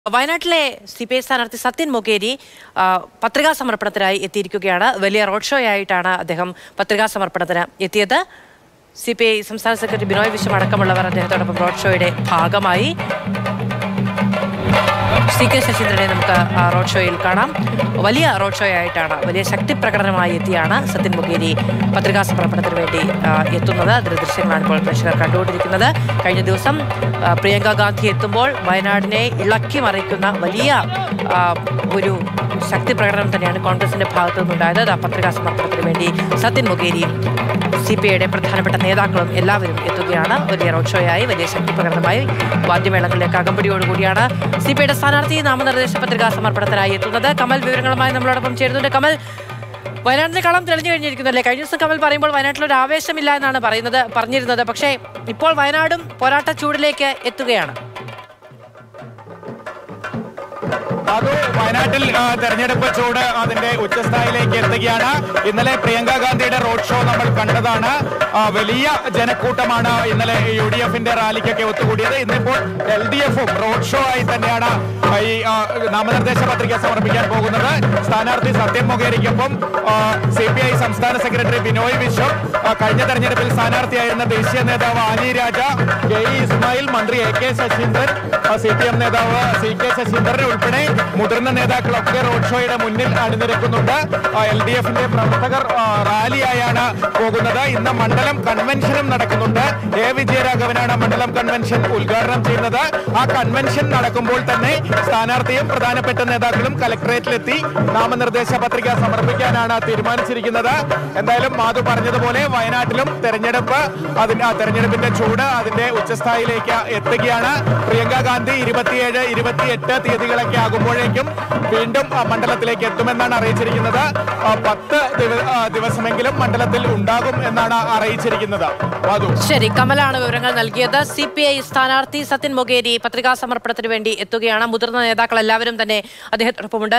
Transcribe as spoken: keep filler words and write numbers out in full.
വയനാട്ടിലെ C P I സ്ഥാനാർത്ഥി സത്യൻ മൊകേരി പത്രികാ സമർപ്പണത്തിനായി എത്തിയിരിക്കുകയാണ്. വലിയ റോഡ് ഷോ ആയിട്ടാണ് അദ്ദേഹം പത്രികാ സമർപ്പണത്തിന് എത്തിയത്. സി പി ഐ സംസ്ഥാന സെക്രട്ടറി ബിനോയ് വിശ്വം അടക്കമുള്ളവർ അദ്ദേഹത്തോടൊപ്പം റോഡ് ഷോയുടെ ഭാഗമായി. സി കെ ശശീന്ദ്രനെ നമുക്ക് റോഡ് ഷോയിൽ കാണാം. വലിയ റോഡ് ഷോ ആയിട്ടാണ്, വലിയ ശക്തി പ്രകടനമായി എത്തിയാണ് സത്യൻ മൊകേരി പത്രികാ സമർപ്പണത്തിന് വേണ്ടി എത്തുന്നത്. അതിന്റെ ദൃശ്യങ്ങളാണ് ഇപ്പോൾ പ്രേക്ഷകർ കണ്ടുകൊണ്ടിരിക്കുന്നത്. കഴിഞ്ഞ ദിവസം പ്രിയങ്ക ഗാന്ധി എത്തുമ്പോൾ വയനാടിനെ ഇളക്കി മറിക്കുന്ന വലിയ ഒരു ശക്തി പ്രകടനം തന്നെയാണ് കോൺഗ്രസിന്റെ ഭാഗത്തു നിന്നുണ്ടായത്. ആ പത്രികാ സമർപ്പണത്തിന് വേണ്ടി സത്യൻ മൊകേരിയും സി പി ഐയുടെ പ്രധാനപ്പെട്ട നേതാക്കളും എല്ലാവരും എത്തുകയാണ്. വലിയ റോഡ് ഷോയായി, വലിയ ശക്തി പ്രകടനമായി വാദ്യമേളങ്ങളിലേക്ക് അകമ്പടിയോടുകൂടിയാണ് സി പി ഐയുടെ സ്ഥാനാർത്ഥി നാമനിർദ്ദേശ പത്രികാ സമർപ്പണത്തിനായി എത്തുന്നത്. കമൽ വിവരങ്ങളുമായി നമ്മളോടൊപ്പം ചേരുന്നുണ്ട്. കമൽ, വയനാടിന്റെ കളം തെളിഞ്ഞു കഴിഞ്ഞിരിക്കുന്നല്ലേ? കഴിഞ്ഞ ദിവസം കമൽ പറയുമ്പോൾ വയനാട്ടിലൊരു ആവേശമില്ല എന്നാണ് പറയുന്നത് പറഞ്ഞിരുന്നത് പക്ഷേ ഇപ്പോൾ വയനാടും പോരാട്ട ചൂടിലേക്ക് എത്തുകയാണ്. അത് വയനാട്ടിൽ തെരഞ്ഞെടുപ്പ് ചൂട് അതിന്റെ ഉച്ചസ്ഥായിലേക്ക് എത്തുകയാണ്. ഇന്നലെ പ്രിയങ്ക ഗാന്ധിയുടെ റോഡ് ഷോ നമ്മൾ കണ്ടതാണ്. വലിയ ജനക്കൂട്ടമാണ് ഇന്നലെ യു ഡി എഫിന്റെ റാലിക്കൊക്കെ ഒത്തുകൂടിയത്. ഇന്നിപ്പോൾ എൽ ഡി എഫും റോഡ് ഷോ ആയി തന്നെയാണ് ഈ നാമനിർദ്ദേശ പത്രിക സമർപ്പിക്കാൻ പോകുന്നത്. സ്ഥാനാർത്ഥി സത്യൻ മൊകേരിക്കൊപ്പം സി പി ഐ സംസ്ഥാന സെക്രട്ടറി ബിനോയ് വിശ്വം, കഴിഞ്ഞ തെരഞ്ഞെടുപ്പിൽ സ്ഥാനാർത്ഥിയായിരുന്ന ദേശീയ നേതാവ് ആനി രാജ, കെ ഇ ഇസ്മായിൽ, മന്ത്രി A K Saseendran, C P M നേതാവ് സി കെ ശശീന്ദ്രൻ ഉൾപ്പെടെ മുതിർന്ന നേതാക്കളൊക്കെ റോഡ് ഷോയുടെ മുന്നിൽ അണിനിരക്കുന്നുണ്ട്. എൽ ഡി എഫിന്റെ പ്രവർത്തകർ റാലിയായാണ് പോകുന്നത്. ഇന്ന് മണ്ഡലം കൺവെൻഷനും നടക്കുന്നുണ്ട്. എ വിജയരാഘവനാണ് മണ്ഡലം കൺവെൻഷൻ ഉദ്ഘാടനം ചെയ്യുന്നത്. ആ കൺവെൻഷൻ നടക്കുമ്പോൾ തന്നെ സ്ഥാനാർത്ഥിയും പ്രധാനപ്പെട്ട നേതാക്കളും കലക്ടറേറ്റിലെത്തി നാമനിർദ്ദേശ പത്രിക സമർപ്പിക്കാനാണ് തീരുമാനിച്ചിരിക്കുന്നത്. എന്തായാലും മാധു പറഞ്ഞതുപോലെ വയനാട്ടിലും തെരഞ്ഞെടുപ്പ് അതിന്റെ ആ തെരഞ്ഞെടുപ്പിന്റെ ചൂട് അതിന്റെ ഉച്ചസ്ഥായിലേക്ക് എത്തുകയാണ്. പ്രിയങ്ക ഗാന്ധി ഇരുപത്തിയേഴ് ഇരുപത്തിയെട്ട് തീയതികളൊക്കെ ആകുമ്പോഴേക്കും വീണ്ടും മണ്ഡലത്തിലേക്ക് എത്തുമെന്നാണ് അറിയിച്ചിരിക്കുന്നത്. പത്ത് ദിവസമെങ്കിലും മണ്ഡലത്തിൽ ഉണ്ടാകും എന്നാണ് അറിയിച്ചിരിക്കുന്നത്. ശരി, കമലാണ് വിവരങ്ങൾ നൽകിയത്. സി പി ഐ സ്ഥാനാർത്ഥി സത്യൻ മൊകേരി പത്രികാ സമർപ്പണത്തിന് വേണ്ടി എത്തുകയാണ്. മുതിർന്ന നേതാക്കൾ എല്ലാവരും തന്നെ അദ്ദേഹത്തോടൊപ്പമുണ്ട്.